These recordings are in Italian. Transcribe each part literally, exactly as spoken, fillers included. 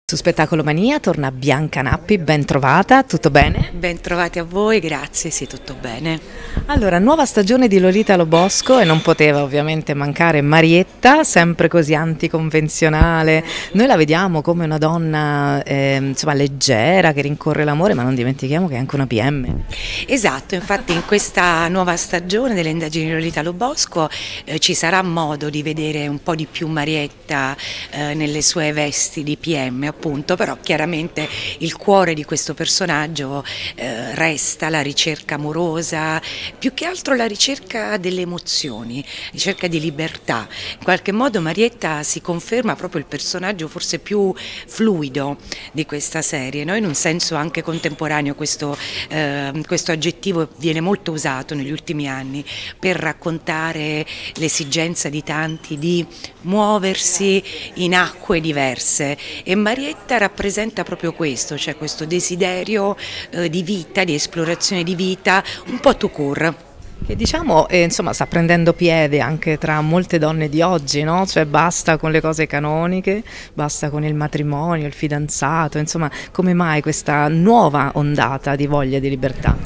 Su Spettacolo Mania torna Bianca Nappi, ben trovata, tutto bene? Ben trovati a voi, grazie, sì, tutto bene. Allora, nuova stagione di Lolita Lobosco e non poteva ovviamente mancare Marietta, sempre così anticonvenzionale. Noi la vediamo come una donna eh, insomma leggera che rincorre l'amore, ma non dimentichiamo che è anche una P M. Esatto, infatti in questa nuova stagione delle indagini di Lolita Lobosco eh, ci sarà modo di vedere un po' di più Marietta eh, nelle sue vesti di P M, appunto, però chiaramente il cuore di questo personaggio eh, resta la ricerca amorosa, più che altro la ricerca delle emozioni, ricerca di libertà. In qualche modo Marietta si conferma proprio il personaggio forse più fluido di questa serie, no? In un senso anche contemporaneo questo, eh, questo aggettivo viene molto usato negli ultimi anni per raccontare l'esigenza di tanti di muoversi in acque diverse, e Marietta rappresenta proprio questo, cioè questo desiderio eh, di vita, di esplorazione di vita, un po' tout court. Che diciamo, eh, insomma, sta prendendo piede anche tra molte donne di oggi, no? Cioè basta con le cose canoniche, basta con il matrimonio, il fidanzato, insomma, come mai questa nuova ondata di voglia di libertà?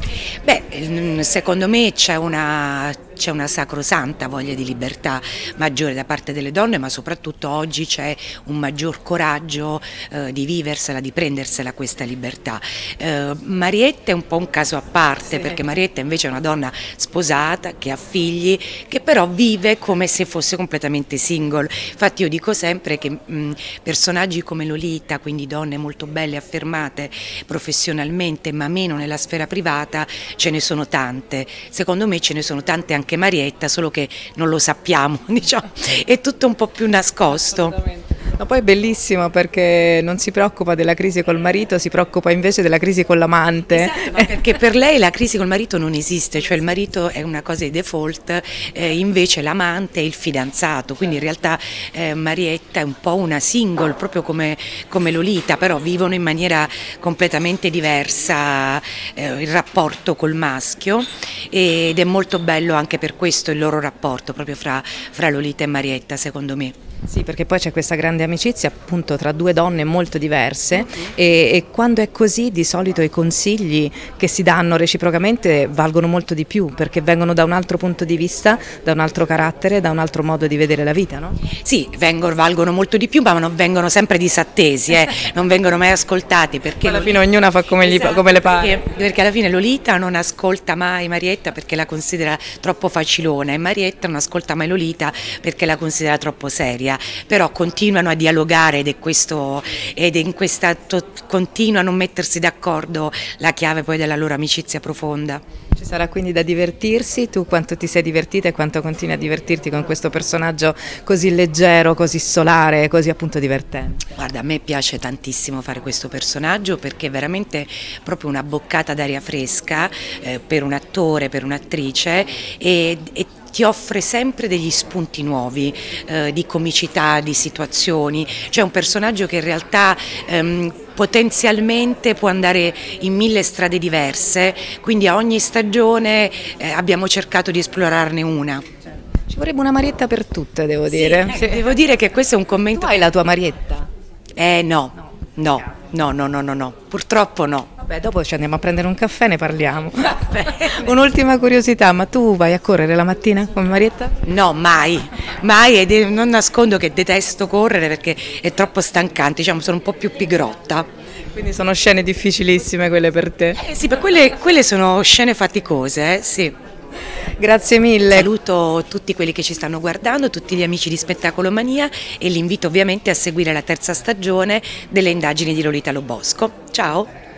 Beh, secondo me c'è una... c'è una sacrosanta voglia di libertà maggiore da parte delle donne, ma soprattutto oggi c'è un maggior coraggio eh, di viversela, di prendersela questa libertà. Eh, Marietta è un po' un caso a parte, sì, perché Marietta invece è una donna sposata, che ha figli, che però vive come se fosse completamente single. Infatti io dico sempre che mh, personaggi come Lolita, quindi donne molto belle, affermate professionalmente, ma meno nella sfera privata, ce ne sono tante. Secondo me ce ne sono tante anche Marietta, solo che non lo sappiamo, diciamo, è tutto un po' più nascosto. Ma poi è bellissimo perché non si preoccupa della crisi col marito, si preoccupa invece della crisi con l'amante. Esatto, ma perché per lei la crisi col marito non esiste, cioè il marito è una cosa di default, eh, invece l'amante è il fidanzato, quindi in realtà eh, Marietta è un po' una single, proprio come, come Lolita, però vivono in maniera completamente diversa eh, il rapporto col maschio, ed è molto bello anche per questo il loro rapporto proprio fra, fra Lolita e Marietta, secondo me. Sì, perché poi c'è questa grande amicizia appunto tra due donne molto diverse, e, e quando è così di solito i consigli che si danno reciprocamente valgono molto di più, perché vengono da un altro punto di vista, da un altro carattere, da un altro modo di vedere la vita, no? Sì, vengono, valgono molto di più, ma non vengono sempre disattesi, eh? Non vengono mai ascoltati, perché alla fine ognuna fa come, esatto, gli, come le pare. Perché, perché alla fine Lolita non ascolta mai Marietta perché la considera troppo facilona, e Marietta non ascolta mai Lolita perché la considera troppo seria. Però continuano a dialogare, ed è questo, ed è in questa continuano a non mettersi d'accordo la chiave poi della loro amicizia profonda. Ci sarà quindi da divertirsi. Tu quanto ti sei divertita e quanto continui a divertirti con questo personaggio così leggero, così solare, così appunto divertente? Guarda, a me piace tantissimo fare questo personaggio perché è veramente proprio una boccata d'aria fresca eh, per un attore, per un'attrice, e, e ti offre sempre degli spunti nuovi eh, di comicità, di situazioni. C'è un personaggio che in realtà ehm, potenzialmente può andare in mille strade diverse, quindi a ogni stagione eh, abbiamo cercato di esplorarne una. Ci vorrebbe una Marietta per tutte, devo dire. Sì, eh, devo dire che questo è un commento... Tu hai la tua Marietta? Eh no, no, no, no, no, no, no, purtroppo no. Vabbè, dopo ci andiamo a prendere un caffè e ne parliamo. Un'ultima curiosità, ma tu vai a correre la mattina come Marietta? No, mai, mai, e non nascondo che detesto correre perché è troppo stancante, diciamo, sono un po' più pigrotta. Quindi sono scene difficilissime quelle per te? Eh sì, per quelle, quelle sono scene faticose, eh, sì. Grazie mille. Saluto tutti quelli che ci stanno guardando, tutti gli amici di Spettacolo Mania, e li invito ovviamente a seguire la terza stagione delle indagini di Lolita Lobosco. Ciao!